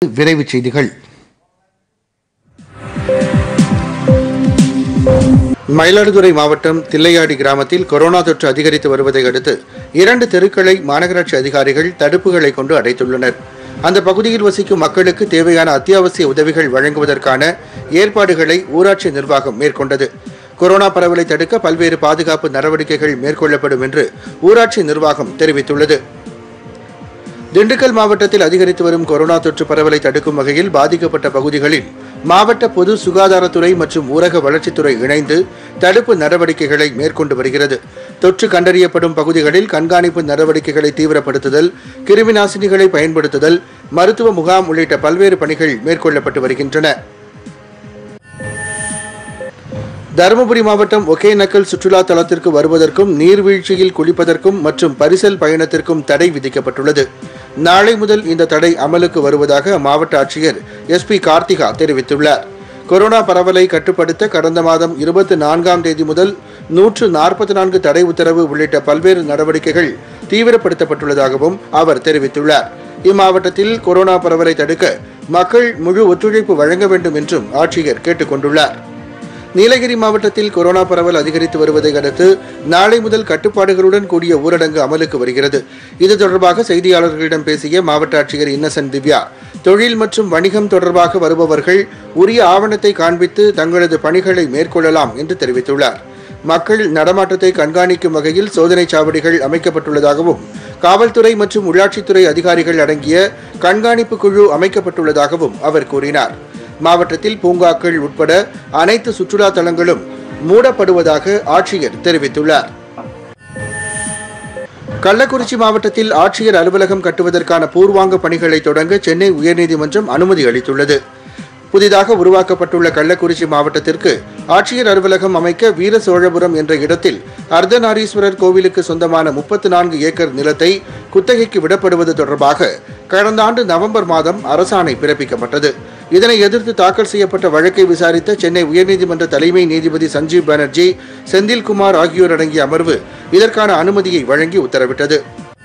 விரைவுச் செய்திகள். மயிலாடுதுறை மாவட்டம் தில்லையாடி கிராமத்தில் கொரோனா தொற்று அதிகரித்து வருவதை அடுத்து 2 தெருக்களை மாநகராட்சி அதிகாரிகள் தடுப்புகளை கொண்டு அடைத்துள்ளனர். அந்த பகுதியில் வசிக்கும் மக்களுக்கு தேவையான அத்தியாவசிய உதவிகள் வழங்குவதற்கான ஏற்பாடுகளை ஊராட்சி நிர்வாகம் மேற்கொண்டது. கொரோனா பரவலை தடுக்க பல்வேறு பாதுகாப்பு நடவடிக்கைகள் மேற்கொள்ளப்படும் என்று ஊராட்சி நிர்வாகம் தெரிவித்துள்ளது. திண்டுக்கல் மாவட்டத்தில் அதிகரித்து வரும் கொரோனா தொற்று பரவலை தடுக்கும் வகையில் பாதிக்கப்பட்ட பகுதிகளில் மாவட்ட பொது சுகாதாரத்துறை மற்றும் ஊரக வளர்ச்சித்துறை இணைந்து தடுப்பு நடவடிக்கைகளை மேற்கொண்டு வருகிறது. தொற்று கண்டறியப்படும் பகுதிகளில் கண்காணிப்பு நடவடிக்கைகளை தீவிரப்படுத்துதல், கிருமிநாசினிகளை பயன்படுத்துதல், மருத்துவ முகாம் உள்ளிட்ட பல்வேறு பணிகள் மேற்கொள்ளப்பட்டு வருகின்றன. தருமபுரி மாவட்டம் ஒகேனக்கல் சுற்றுலா தலத்திற்கு வருவதற்கும் நீர்வீழ்ச்சியில் குளிப்பதற்கும் மற்றும் பரிசல் பயணத்திற்கும் தடை விதிக்கப்பட்டுள்ளது. நாளை முதல் இந்த தடை அமலுக்கு வருவதாக அம்மாவட்ட ஆட்சியர் SP கார்த்திகா தெரிவித்துள்ளார். கொரோனா பரவலை கட்டுப்படுத்த கடந்த மாதம் 24ஆம் தேதி முதல் 144 தடை உத்தரவு உள்ளிட்ட பல்வேறு நடவடிக்கைகள் தீவிரப்படுத்தப்பட்டுள்ளதாகவும் அவர் தெரிவித்துள்ளார். இம்மாவட்டத்தில் கொரோனா பரவலை தடுக்க மக்கள் முழு ஒத்துழைப்பு வழங்க வேண்டும் என்றும் ஆட்சியர் கேட்டுக் கொண்டுள்ளார். நீலகிரி மாவட்டத்தில் கொரோனா பரவல் அதிகரித்து வருவதை அடுத்து நாளை முதல் கட்டுப்பாடுகளுடன் கூடிய ஊரடங்கு அமலுக்கு வருகிறது. இது தொடர்பாக செய்தியாளர்களிடம் பேசிய மாவட்ட ஆட்சியர் இன்னசென்ட் திவ்யா, தொழில் மற்றும் வணிகம் தொடர்பாக வருபவர்கள் உரிய ஆவணத்தை காண்பித்து தங்களது பணிகளை மேற்கொள்ளலாம் என்று தெரிவித்துள்ளார். மக்கள் நடமாட்டத்தை கண்காணிக்கும் வகையில் சோதனை சாவடிகள் அமைக்கப்பட்டுள்ளதாகவும் காவல்துறை மற்றும் உள்ளாட்சித்துறை அதிகாரிகள் அடங்கிய கண்காணிப்பு குழு அமைக்கப்பட்டுள்ளதாகவும் அவர் கூறினார். மாவட்டத்தில் பூங்காக்கள் உட்பட அனைத்து சுற்றுலா தலங்களும் மூடப்படுவதாக ஆட்சியர் தெரிவித்துள்ளார். கள்ளக்குறிச்சி மாவட்டத்தில் ஆட்சியர் அலுவலகம் கட்டுவதற்கான பூர்வாங்க பணிகளை தொடங்க சென்னை உயர்நீதிமன்றம் அனுமதி அளித்துள்ளது. புதிதாக உருவாக்கப்பட்டுள்ள கள்ளக்குறிச்சி மாவட்டத்திற்கு ஆட்சியர் அலுவலகம் அமைக்க வீர சோழபுரம் என்ற இடத்தில் அர்த்தநாரீஸ்வரர் கோவிலுக்கு சொந்தமான 34 ஏக்கர் நிலத்தை குத்தகைக்கு விடப்படுவது தொடர்பாக கடந்த ஆண்டு நவம்பர் மாதம் அரசாணை பிறப்பிக்கப்பட்டது. இதனை எதிர்த்து தாக்கல் செய்யப்பட்ட வழக்கை விசாரித்த சென்னை உயர்நீதிமன்ற தலைமை நீதிபதி சஞ்சீவ் பானர்ஜி, செந்தில்குமார் ஆகியோர் அடங்கிய அமர்வு இதற்கான அனுமதியை வழங்கி உத்தரவிட்டது.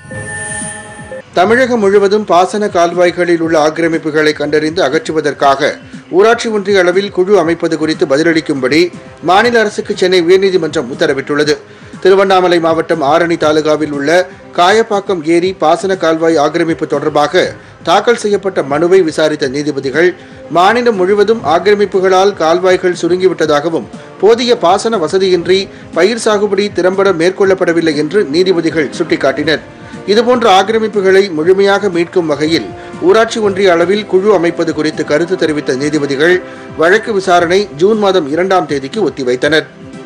தமிழகம் முழுவதும் பாசன கால்வாய்களில் உள்ள ஆக்கிரமிப்புகளை கண்டறிந்து அகற்றுவதற்காக ஊராட்சி ஒன்றிய அளவில் குழு அமைப்பது குறித்து பதிலளிக்கும்படி மாநில அரசுக்கு சென்னை உயர்நீதிமன்றம் உத்தரவிட்டுள்ளது. திருவண்ணாமலை மாவட்டம் ஆரணி தாலுகாவில் உள்ள காயப்பாக்கம் ஏரி பாசன கால்வாய் ஆக்கிரமிப்பு தொடர்பாக தாக்கல் செய்யப்பட்ட மனுவை விசாரித்த நீதிபதிகள், மாநிலம் முழுவதும் ஆக்கிரமிப்புகளால் கால்வாய்கள் சுருங்கிவிட்டதாகவும் போதிய பாசன வசதியின்றி பயிர் சாகுபடி திறம்பட மேற்கொள்ளப்படவில்லை என்று நீதிபதிகள் சுட்டிக்காட்டினர். இதுபோன்ற ஆக்கிரமிப்புகளை முழுமையாக மீட்கும் வகையில் ஊராட்சி ஒன்றிய அளவில் குழு அமைப்பது குறித்து கருத்து தெரிவித்த நீதிபதிகள் வழக்கு விசாரணை ஜூன் மாதம் 2ஆம் தேதிக்கு ஒத்திவைத்தனர்.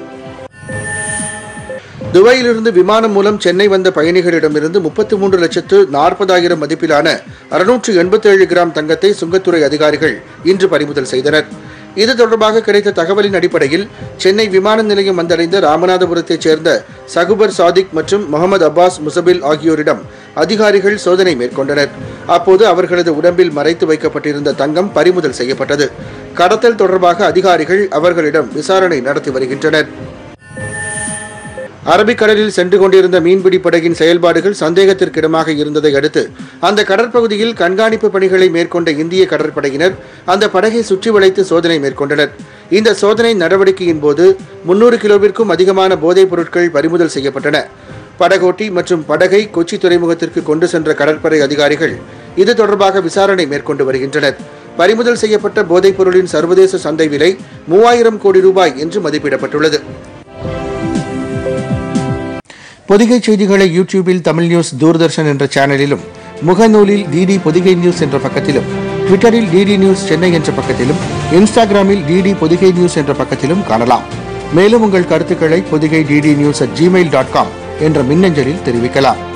துபாயிலிருந்து விமானம் மூலம் சென்னை வந்த பயணிகளிடமிருந்து 33,40,000 மதிப்பிலான 687 கிராம் தங்கத்தை சுங்கத்துறை அதிகாரிகள் இன்று பறிமுதல் செய்தனர். இது தொடர்பாக கிடைத்த தகவலின் அடிப்படையில் சென்னை விமான நிலையம் வந்தடைந்த ராமநாதபுரத்தைச் சேர்ந்த சகுபர் சாதிக் மற்றும் முகமது அப்பாஸ் முசபில் ஆகியோரிடம் அதிகாரிகள் சோதனை மேற்கொண்டனர். அப்போது அவர்களது உடம்பில் மறைத்து வைக்கப்பட்டிருந்த தங்கம் பறிமுதல் செய்யப்பட்டது. கடத்தல் தொடர்பாக அதிகாரிகள் அவர்களிடம் விசாரணை நடத்தி வருகின்றனர். அரபிக்கடலில் சென்று கொண்டிருந்த மீன்பிடி படகின் செயல்பாடுகள் சந்தேகத்திற்கிடமாக இருந்ததை அடுத்து அந்த கடற்பகுதியில் கண்காணிப்பு பணிகளை மேற்கொண்ட இந்திய கடற்படையினர் அந்த படகை சுற்றி வளைத்து சோதனை மேற்கொண்டனர். இந்த சோதனை நடவடிக்கையின் போது 300 கிலோவிற்கும் அதிகமான போதைப் பொருட்கள் பறிமுதல் செய்யப்பட்டன. படகோட்டி மற்றும் படகை கொச்சி துறைமுகத்திற்கு கொண்டு சென்ற கடற்படை அதிகாரிகள் இது தொடர்பாக விசாரணை மேற்கொண்டு வருகின்றனர். பறிமுதல் செய்யப்பட்ட போதைப் பொருளின் சர்வதேச சந்தை விலை 3000 கோடி ரூபாய் என்று மதிப்பிடப்பட்டுள்ளது. பொதிகை செய்திகளை யூடியூபில் தமிழ் நியூஸ் தூர்தர்ஷன் என்ற சேனலிலும், முகநூலில் டிடி பொதிகை நியூஸ் என்ற பக்கத்திலும், ட்விட்டரில் டிடி நியூஸ் சென்னை என்ற பக்கத்திலும், இன்ஸ்டாகிராமில் டிடி பொதிகை நியூஸ் என்ற பக்கத்திலும் காணலாம். மேலும் உங்கள் கருத்துக்களை பொதிகை dd news@gmail.com என்ற மின்னஞ்சலில் தெரிவிக்கலாம்.